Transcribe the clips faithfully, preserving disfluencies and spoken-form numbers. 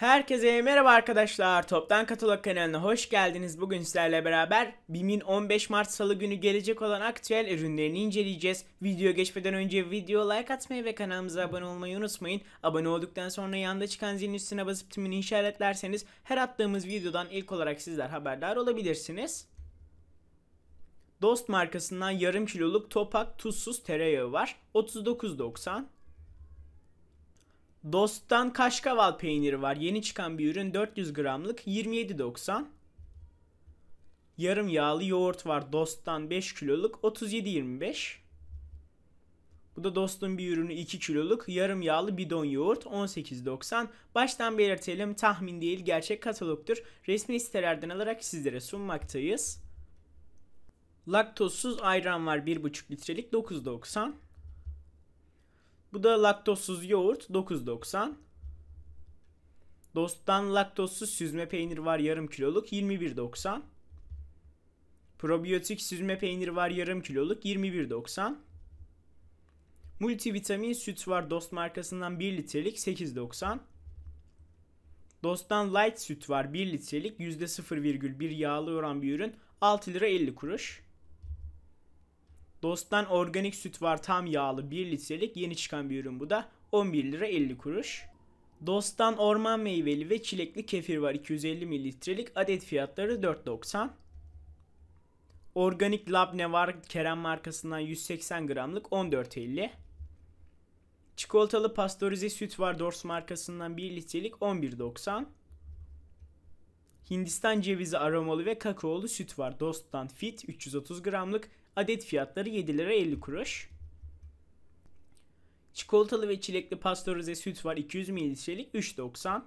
Herkese merhaba arkadaşlar. Toptan Katalog kanalına hoş geldiniz. Bugün sizlerle beraber BİM'in on beş Mart Salı günü gelecek olan aktüel ürünlerini inceleyeceğiz. Videoya geçmeden önce video like atmayı ve kanalımıza abone olmayı unutmayın. Abone olduktan sonra yanda çıkan zilin üstüne basıp tümünü işaretlerseniz her attığımız videodan ilk olarak sizler haberdar olabilirsiniz. Dost markasından yarım kiloluk Topak tuzsuz tereyağı var. otuz dokuz doksan. Dost'tan Kaşkaval peyniri var. Yeni çıkan bir ürün, dört yüz gramlık, yirmi yedi doksan. Yarım yağlı yoğurt var. Dost'tan beş kiloluk, otuz yedi yirmi beş. Bu da Dost'un bir ürünü, iki kiloluk yarım yağlı bidon yoğurt, on sekiz doksan. Baştan belirtelim, tahmin değil gerçek katalogdur. Resmi sitelerden alarak sizlere sunmaktayız. Laktozsuz ayran var, bir buçuk litrelik, dokuz doksan. Bu da laktozsuz yoğurt, dokuz doksan. Dost'tan laktozsuz süzme peynir var, yarım kiloluk, yirmi bir doksan. Probiyotik süzme peynir var, yarım kiloluk, yirmi bir doksan. Multivitamin süt var, Dost markasından bir litrelik, sekiz doksan. Dost'tan light süt var, bir litrelik, yüzde sıfır virgül bir yağlı oran bir ürün, altı lira elli kuruş. Dost'tan organik süt var, tam yağlı, bir litrelik, yeni çıkan bir ürün bu da, on bir lira elli kuruş. Dost'tan orman meyveli ve çilekli kefir var, iki yüz elli mililitrelik, adet fiyatları dört doksan. Organik labne var, Kerem markasından yüz seksen gramlık, on dört elli. Çikolatalı pastörize süt var, Dors markasından bir litrelik, on bir doksan. Hindistan cevizi aromalı ve kakaolu süt var, Dost'tan Fit, üç yüz otuz gramlık, adet fiyatları yedi lira elli kuruş. Çikolatalı ve çilekli pastörize süt var, iki yüz mililitrelik, üç doksan.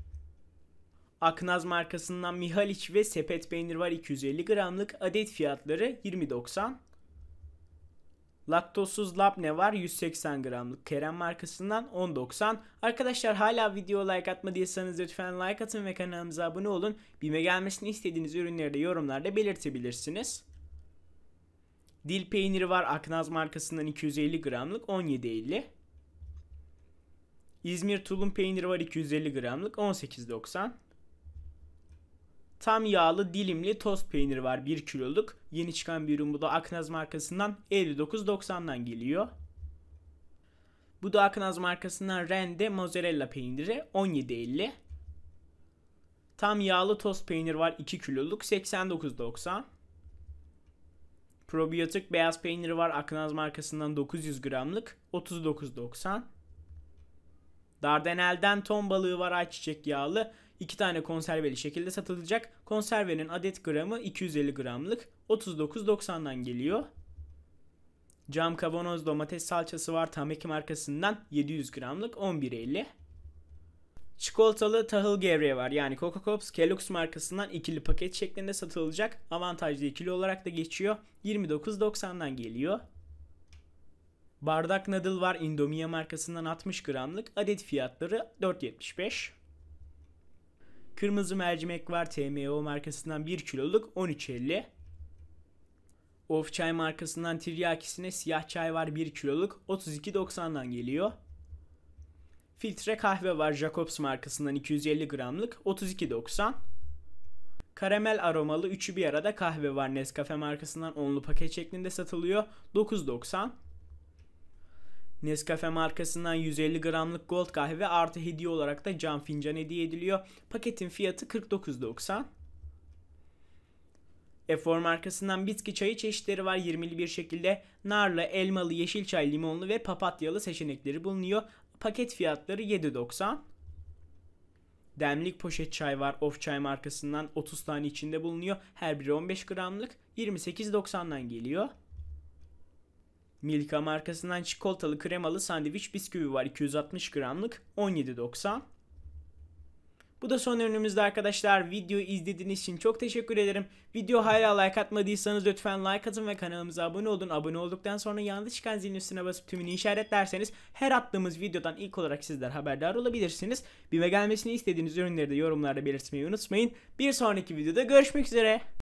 Aknaz markasından Mihaliç ve sepet peynir var, iki yüz elli gramlık, adet fiyatları yirmi doksan. Laktozsuz labne var, yüz seksen gramlık, Kerem markasından on doksan. Arkadaşlar hala video like atmadıysanız lütfen like atın ve kanalımıza abone olun. BİM'e gelmesini istediğiniz ürünleri de yorumlarda belirtebilirsiniz. Dil peyniri var, Aknaz markasından iki yüz elli gramlık, on yedi elli. İzmir tulum peyniri var, iki yüz elli gramlık, on sekiz doksan. Tam yağlı dilimli tost peyniri var, bir kiloluk. Yeni çıkan bir ürün bu da, Aknaz markasından elli dokuz doksandan geliyor. Bu da Aknaz markasından Rende mozzarella peyniri, on yedi elli. Tam yağlı tost peynir var, iki kiloluk, seksen dokuz doksan. Probiyotik beyaz peyniri var, Aknaz markasından dokuz yüz gramlık, otuz dokuz doksan. Dardanel'den ton balığı var, ayçiçek yağlı, iki tane konserveli şekilde satılacak. Konservenin adet gramı iki yüz elli gramlık, otuz dokuz doksandan geliyor. Cam kavanoz domates salçası var, Tameki markasından yedi yüz gramlık, on bir elli. Çikolatalı tahıl gevreği var, yani Coco Pops Kellogg's markasından ikili paket şeklinde satılacak. Avantajlı ikili olarak da geçiyor, yirmi dokuz doksandan geliyor. Bardak noodle var, Indomie markasından altmış gramlık, adet fiyatları dört yetmiş beş. Kırmızı mercimek var, T M O markasından bir kiloluk, on üç elli. Of çay markasından tiryakisine siyah çay var, bir kiloluk, otuz iki doksandan geliyor. Filtre kahve var, Jacobs markasından iki yüz elli gramlık, otuz iki doksan. Karamel aromalı üçü bir arada kahve var, Nescafe markasından onlu paket şeklinde satılıyor, dokuz doksan. Nescafe markasından yüz elli gramlık gold kahve artı hediye olarak da cam fincan hediye ediliyor. Paketin fiyatı kırk dokuz doksan. Efor markasından bitki çayı çeşitleri var, yirmili bir şekilde narlı, elmalı, yeşil çay, limonlu ve papatyalı seçenekleri bulunuyor. Paket fiyatları yedi doksan. Demlik poşet çay var, Of çay markasından otuz tane içinde bulunuyor. Her biri on beş gramlık, yirmi sekiz doksandan geliyor. Milka markasından çikolatalı kremalı sandviç bisküvi var, iki yüz altmış gramlık, on yedi doksan. Bu da son ürünümüzde arkadaşlar. Videoyu izlediğiniz için çok teşekkür ederim. Video hala like atmadıysanız lütfen like atın ve kanalımıza abone olun. Abone olduktan sonra yanında çıkan zilin üstüne basıp tümünü işaretlerseniz her attığımız videodan ilk olarak sizler haberdar olabilirsiniz. BİM'e gelmesini istediğiniz ürünleri de yorumlarda belirtmeyi unutmayın. Bir sonraki videoda görüşmek üzere.